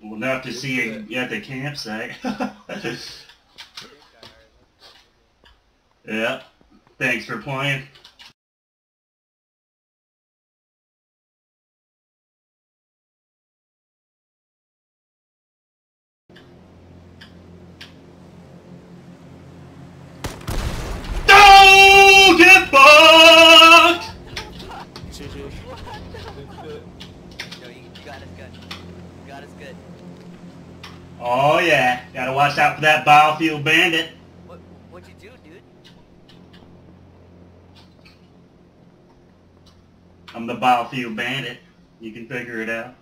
Well, enough to see you at the campsite. Yeah. Thanks for playing. Don't get fucked! GG. Yo, you got us good. You got us good. Oh yeah, gotta watch out for that biofuel bandit. What'd you do, dude? I'm the biofuel bandit. You can figure it out.